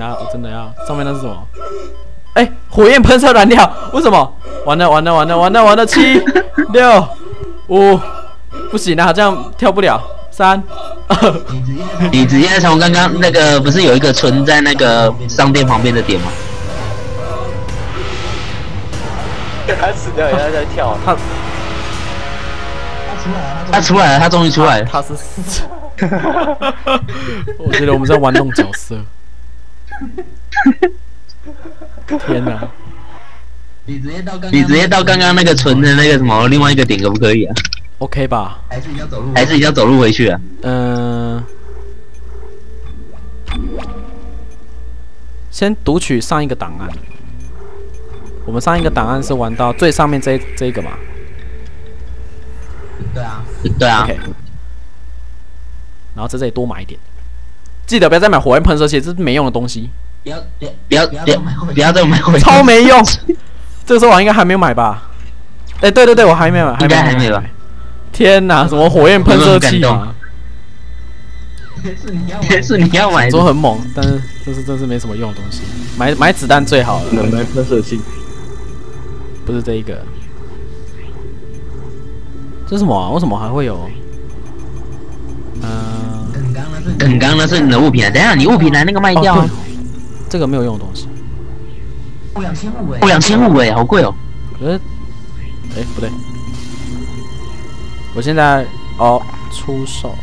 啊！我真的要上面那是什么？哎、火焰喷射燃料，为什么？完了！7、6、5，不行啊，这样跳不了。3、2， 你直接从刚刚那个不是有一个存在那个商店旁边的点吗？ 他死掉，他在跳。 他出来了，他终于出来了。 他是我觉得我们在玩弄角色。天哪！ 你直接到刚刚那个存的那个什么另外一个点可不可以啊 ？OK 吧？ 还是要走路回去啊？ 先读取上一个档案。我们上一个档案是玩到最上面这一个嘛？ 对啊。 OK。然后在这里多买一点，记得不要再买火焰喷射器，这是没用的东西。 不要再买回去， 超没用。这个时候我应该还没有买吧？哎、对，我还没买， 应该还没吧？ 天哪，什么火焰喷射器啊？ 是你要买的， 说很猛，但是这是没什么用的东西。买子弹最好了。 能买喷射器？ 不是这一个。这是什么啊？为什么还会有？ 刚刚那是你的物品啊！等一下你物品来那个卖掉啊。 这个没有用的东西。 2000物哎，好贵哦。 可是，哎，不对。我现在出售。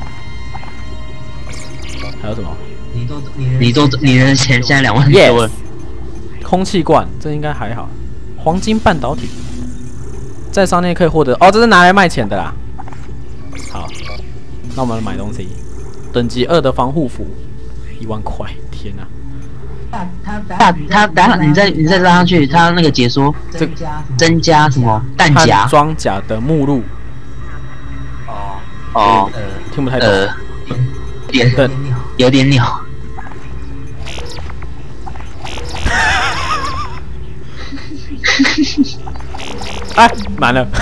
还有什么？ 你的钱现在2万多了。 空气罐，这应该还好。黄金半导体，在商店可以获得这是拿来卖钱的啦。好，那我们买东西。等级2的防护服，1万块，天哪！ 他等下你再拉上去，他那个解说增加什么弹夹装甲的目录。听不太懂。 有点鸟。 哎，满了。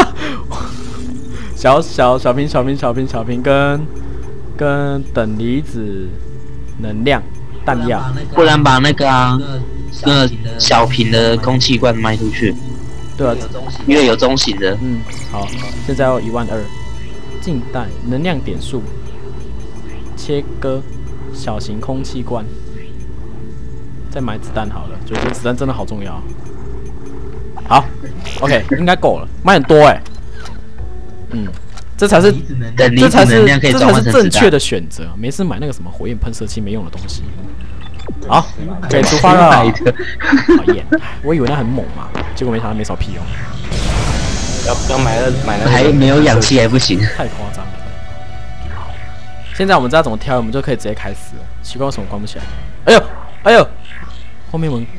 小瓶跟等离子能量弹药， 不然把那个小瓶的空气罐卖出去。 对啊， 因为有中型的。 好，现在要1万2，近代能量点数，切割小型空气罐，再买子弹好了，觉得子弹真的好重要。好 ，OK， 应该够了，买很多哎。这才是正确的选择。没事买那个什么火焰喷射器没用的东西。好，可以出发了。讨厌，我以为那很猛嘛，结果没想到没什么屁用。 要买了， 还没有氧气还不行， 太夸张了。现在我们知道怎么挑，我们就可以直接开始了。奇怪为什么关不起来？哎呦，后面门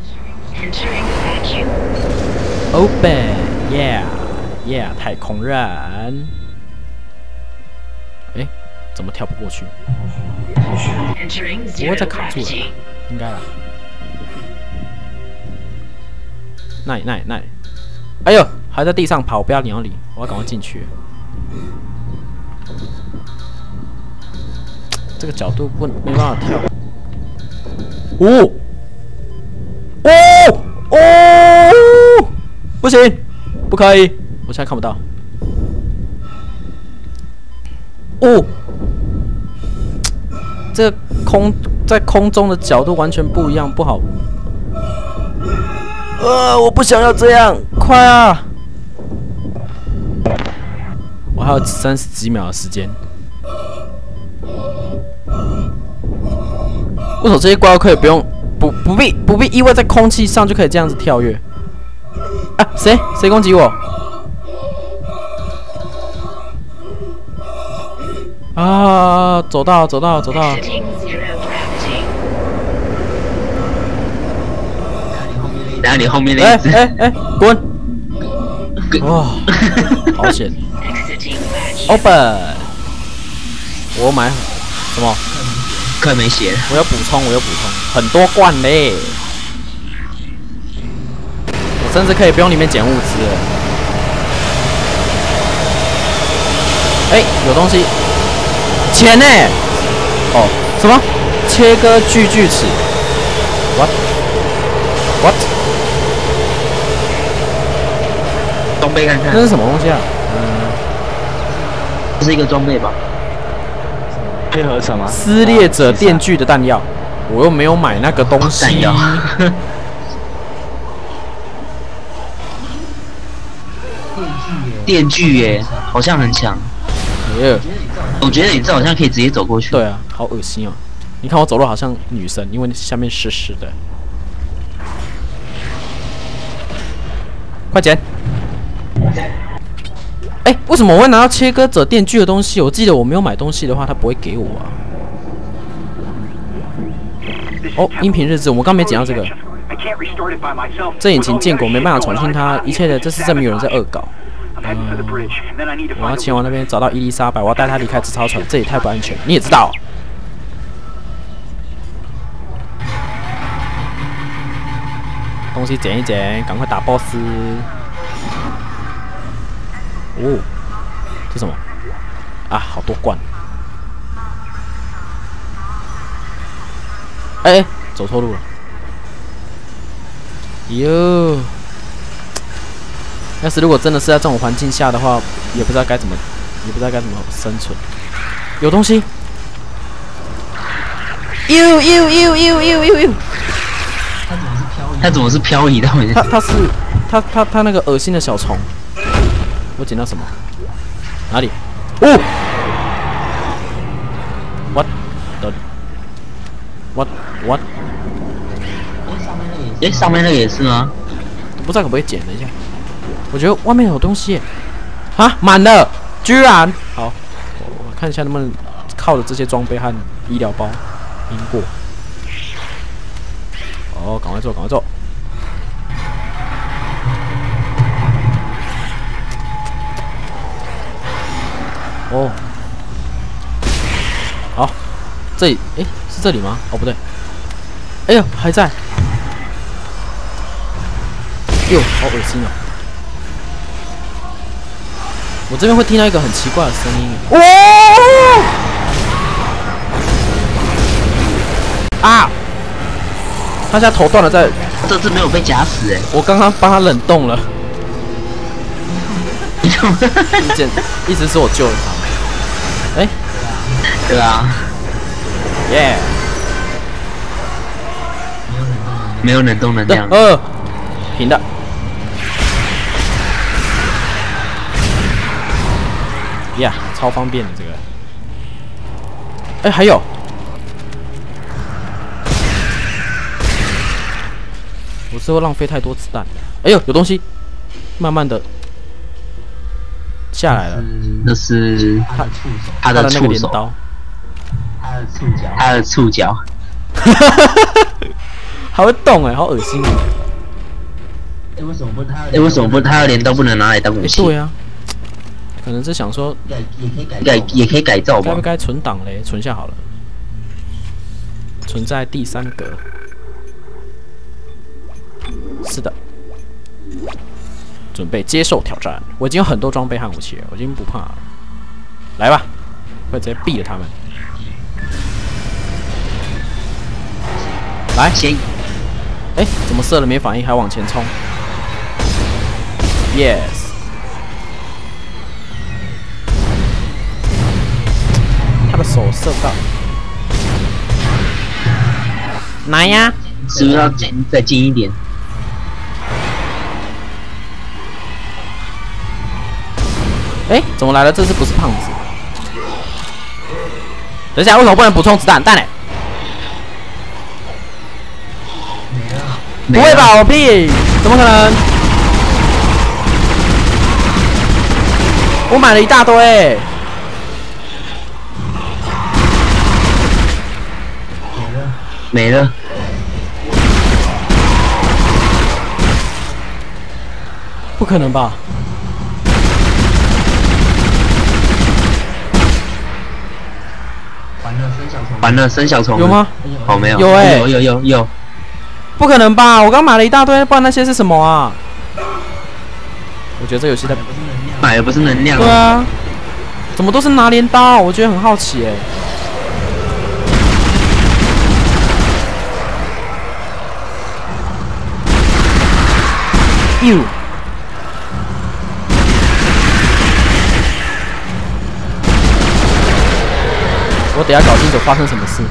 ，Open， yeah， 太空人。哎，怎么跳不过去？不会再卡住了，应该啦。那里，哎呦，还在地上跑，不要鸟你，我要赶快进去。这个角度没办法跳。不行，不可以，我现在看不到。这在空中的角度完全不一样，不好。我不想要这样，快啊！我还有30几秒的时间。为什么这些怪物可以不必意外在空气上就可以这样子跳跃？啊，谁攻击我？啊！走到！ 然后你后面那一只， 滚！哇，好险 ！Open， 我买什么？ 快没血了。 我要补充，很多罐嘞。我甚至可以不用里面捡物资了。有东西，钱呢？什么？切割锯齿， What？ 装备看看， 这是什么东西啊？ 这是一个装备吧？ 配合什么？ 撕裂者电锯的弹药，我又没有买那个东西。 弹药。电锯耶，好像很强。我觉得你这好像可以直接走过去。 对啊，好恶心哦！你看我走路好像女生，因为下面湿湿的。快捡！哎，为什么我会拿到切割者电锯的东西？我记得我没有买东西的话，他不会给我啊。哦，音频日志，我们刚没讲到这个。这引擎建国没办法重新它，一切的这是证明有人在恶搞。我要前往那边找到伊丽莎白，我要带她离开这艘船，这也太不安全。你也知道。东西捡一捡，赶快打 BOSS。哦，这什么？啊，好多罐。哎，走错路了。哟，要是如果真的是在这种环境下的话，也不知道该怎么生存。有东西。呦！ 它怎么是漂移的？ 它那个恶心的小虫。我捡到什么？哪里？哦 ！What？ 哎，上面那个也是吗？ 我不知道可不可以捡，等一下。我觉得外面有东西。啊，满了！居然！好，我看一下能不能靠着这些装备和医疗包赢过。哦，赶快做，赶快做！哦，好，这里，哎，是这里吗？哦，不对，哎呦，还在，哟，好恶心哦！我这边会听到一个很奇怪的声音，哦！啊！他现在头断了，在， 这次没有被夹死哎！ 我刚刚帮他冷冻了，一直是我救了他。哎， 对啊， 耶！ 没有冷冻能量。 平的。呀，超方便的这个。哎，还有，我是会浪费太多子弹。哎呦，有东西，慢慢的下来了。 那是他的那个镰刀， 他的触角， 还会动哎，好恶心啊！ 为什么不他的镰刀不能拿来当武器？ 对啊，可能是想说也可以改造吧？ 该不该存档嘞？存下好了，存在第3格。是的，准备接受挑战。我已经有很多装备和武器了，我已经不怕了。来吧，会直接毙了他们。来， 先， 哎，怎么射了没反应，还往前冲 ？Yes。他的手射到，来呀！ 是不是要再近一点？ 哎，怎么来了？这次不是胖子？等一下，为什么不能补充子弹？蛋嘞？不会吧？我屁！怎么可能？我买了一大堆。 没了。 不可能吧？ 完了，生小虫有吗？ 哦，没有。 有哎， 有。 不可能吧？我刚买了一大堆，不然那些是什么啊？我觉得这游戏在买的不是能量。 对啊，怎么都是拿镰刀？我觉得很好奇哎。 you。我等下搞清楚发生什么事。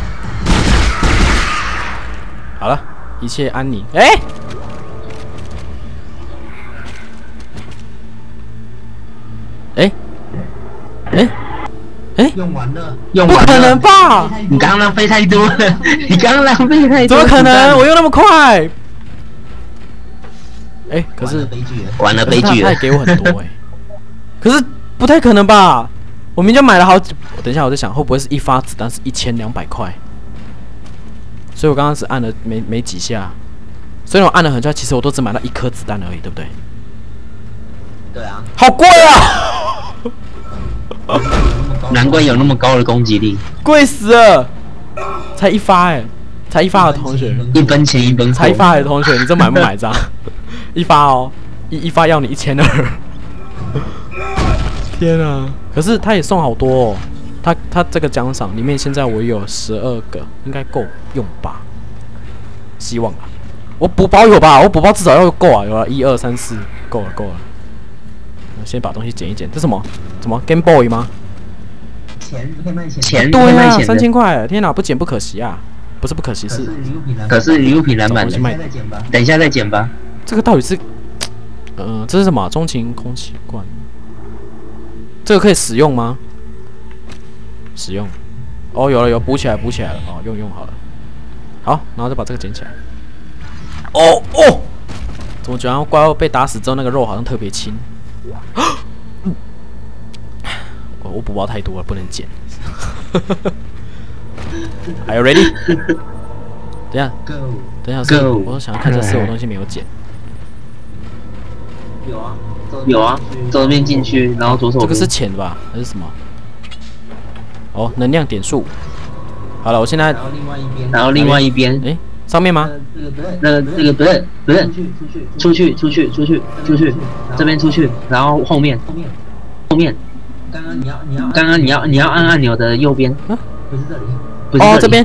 好了，一切安宁。 用完了， 不可能吧？ 你刚刚浪费太多了，你刚刚浪费太多。 怎么可能？我用那么快？可是完了悲剧了。 他也给我很多可是不太可能吧？我明明就买了好几。等一下，我在想会不会是一发子弹是1200块？所以我刚刚只按了没几下，虽然我按了很久，其实我都只买到1颗子弹而已，对不对？ 对啊。 好贵啊！ 难怪有那么高的攻击力， 贵死了！才一发才一发的同学 ，1分钱1分货。 才一发的同学，你这买不买账？一发哦，一发要你1200。天啊！可是他也送好多哦。他这个奖赏里面现在我有12个，应该够用吧？希望啊！我补包有吧？我补包至少要够啊！有了1、2、3、4，够了。我先把东西捡一捡。这什么？什么 Game Boy 吗？钱对啊，3000块！天哪，不捡不可惜啊！不是不可惜， 可是礼物品篮板，等一下再捡吧。 这个到底是，这是什么？钟情空气罐。这个可以使用吗？使用。哦，有补起来了。哦，用好了。好，然后再把这个捡起来。哦，怎么觉得怪物被打死之后那个肉好像特别轻？我补包太多了，不能捡。Are you ready？ 等一下，我想要看这是有东西没有捡。 有啊，左边进去，然后左手。 这个是钱吧？还是什么？哦，能量点数。好了，我现在。 然后另外一边。 上面吗？ 那个不是，出去，这边出去，然后后面。刚刚你要按按钮的右边。不是这里。 哦，这边。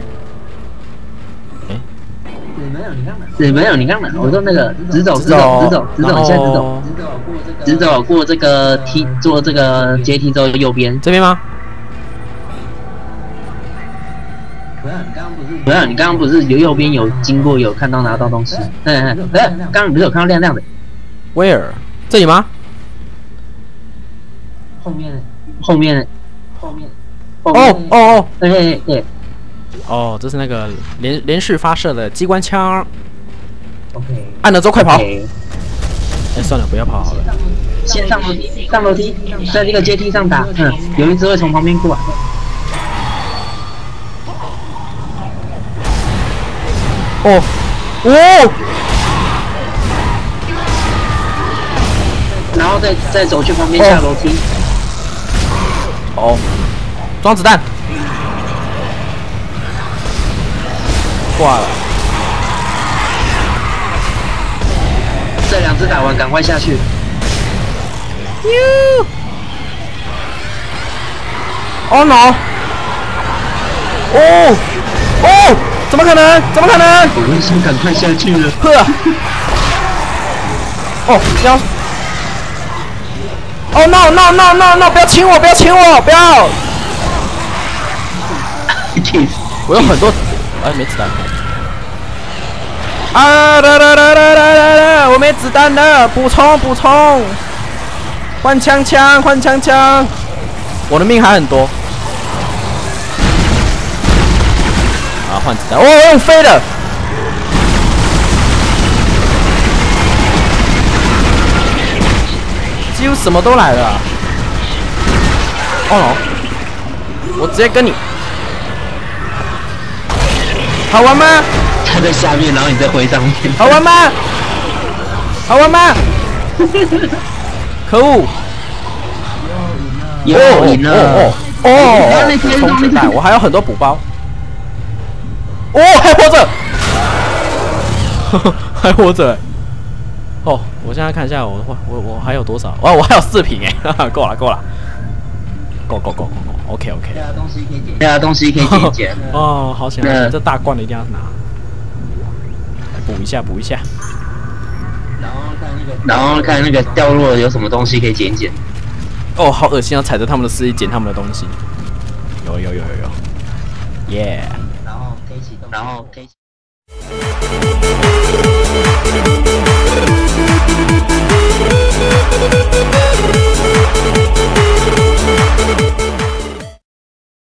没有，你刚哪？我说那个直走，你现在直走过这个梯，坐这个阶梯之后右边。 这边吗？ 不是，你刚刚不是右边有经过有看到拿到东西？刚刚不是有看到亮亮的 ？Where？ 这里吗？ 后面。 哦， 对。 哦，这是那个连续发射的机关枪。 OK。 按了之后快跑。算了，不要跑好了。 先上楼梯，在这个阶梯上打。有一只会从旁边过来。然后再走去旁边下楼梯。 装子弹。挂了。 这2只打完，赶快下去。 Oh no！ 怎么可能？ 我们先赶快下去了。 要。No！ 不要亲我！不要！我有很多，没子弹。我没子弹了，补充！换枪！我的命还很多。换子弹！用飞的。几乎什么都来了。我直接跟你。好玩吗？ 他在下面，然后你在挥上面。 好玩吗？可恶！ 赢了！ 充子弹，我还有很多补包。还活着！还活着！我现在看一下我还有多少？我还有4瓶够了！够！OK。 东西可以捡。 好险！这大罐的一定要拿。补一下。 然后看那个掉落有什么东西可以捡一捡。 哦，好恶心啊！踩着他们的尸体捡他们的东西。有，耶！ 然后可以启动。